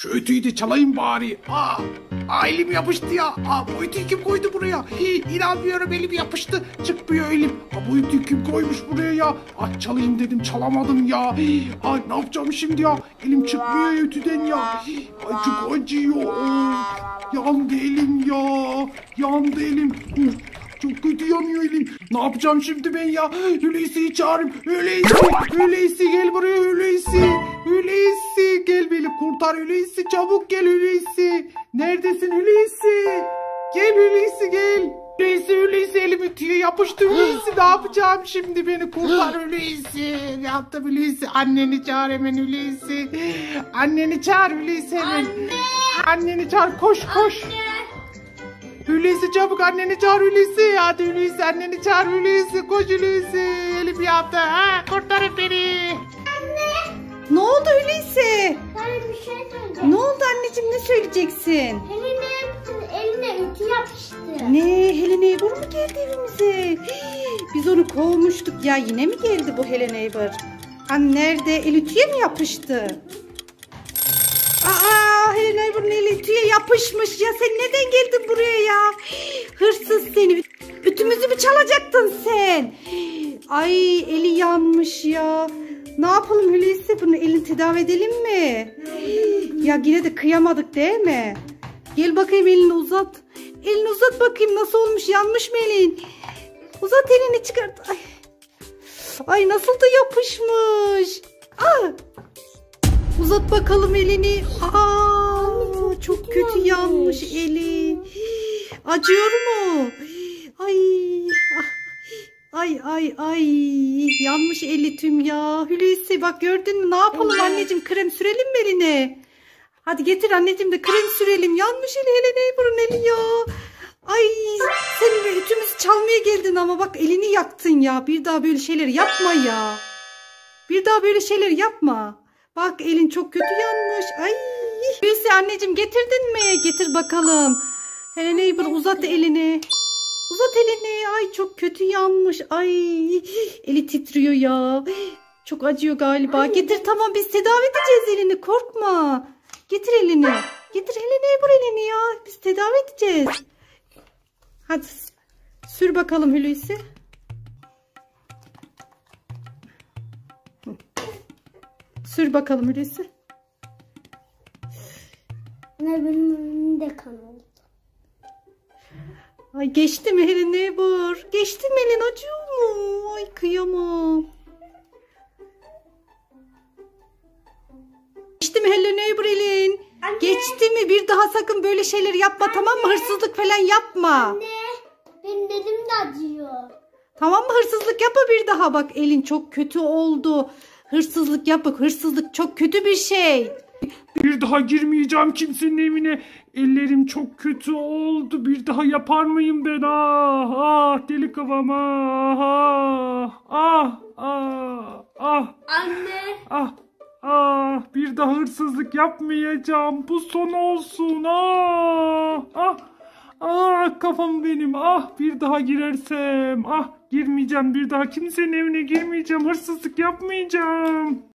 Şu ütüyü de çalayım bari. Elim yapıştı ya. Bu ütüyü kim koydu buraya? İnanmıyorum, elim yapıştı. Çıkmıyor elim. Bu ütüyü kim koymuş buraya ya? Çalayım dedim, çalamadım ya. Ne yapacağım şimdi ya? Elim çıkmıyor ütüden ya. Çok acıyor. Yandı elim ya. Yandı elim. Çok kötü yanıyor elim. Ne yapacağım şimdi ben ya? Hulusi'yi çağırayım. Hulusi gel buraya Hulusi. Hulusi gel beni kurtar Hulusi. Çabuk gel Hulusi. Neredesin Hulusi? Gel Hulusi gel. Hulusi elim ütüye yapıştı Hulusi. Ne yapacağım şimdi, beni kurtar Hulusi. Yaptım Hulusi. Anneni çağır hemen Hulusi. Anneni çağır Hulusi hemen. Anneni çağır, koş. Hulusi çabuk, anneni çağır Hulusi. Hadi Hulusi, anneni çağır Hulusi. Koş Hulusi. Elim yaptı. Kurtarın beni. Anne. Ne oldu Hulusi? Sana bir şey söyleyeceğim. Ne oldu anneciğim, ne söyleyeceksin? Eline ütü yapıştı. Ne, Helen Eybur mu geldi evimize? Biz onu kovmuştuk ya, yine mi geldi bu Helen Eybur? Nerede? El ütüye mi yapıştı? Helen Eybur'un eli ütüye yapışmış ya. Sen neden geldin buraya ya? Hırsız seni. Ütümüzü mü çalacaktın sen? Ay, eli yanmış ya. Ne yapalım Hulusi? Bunu elini tedavi edelim mi? Ya yine de kıyamadık değil mi? Gel bakayım, elini uzat. Elini uzat bakayım, nasıl olmuş? Yanmış mı elin? Uzat elini, çıkart. Ay nasıl da yapışmış. Uzat bakalım elini. Çok kötü yanmış eli. Acıyor mu? Ay. Yanmış eli tüm ya. Hulusi bak, gördün mü? Ne yapalım anneciğim? Krem sürelim mi eline? Hadi getir anneciğim de krem sürelim. Yanmış eli Helen Eybur'un eli ya. Ay, sen ütümüzü çalmaya geldin ama bak elini yaktın ya. Bir daha böyle şeyler yapma ya. Bak elin çok kötü yanmış. Ay. Hulusi anneciğim, getirdin mi? Getir bakalım. Helen Eybur, uzat elini. Ay çok kötü yanmış. Ay, eli titriyor ya. Çok acıyor galiba. Getir, tamam, biz tedavi edeceğiz elini, korkma. Getir elini. Getir Helen Eybur elini ya. Biz tedavi edeceğiz. Hadi sür bakalım Hulusi. Sür bakalım Hulusi. Ne, benim önümde kan oldu. Ay geçti mi Helen Eybur? Geçti mi elin, acıyor mu? Ay kıyamam. Geçti mi Helen Eybur elin? Anne. Geçti mi? Bir daha sakın böyle şeyler yapma, tamam mı? Hırsızlık falan yapma. Anne, benim elim de acıyor. Tamam mı? Hırsızlık yapma bir daha. Bak elin çok kötü oldu. Hırsızlık yapma. Hırsızlık çok kötü bir şey. Bir daha girmeyeceğim kimsenin evine. Ellerim çok kötü oldu. Bir daha yapar mıyım ben? Deli kafam. Anne. Bir daha hırsızlık yapmayacağım. Bu son olsun. Kafam benim. Bir daha girersem. Girmeyeceğim. Bir daha kimsenin evine girmeyeceğim. Hırsızlık yapmayacağım.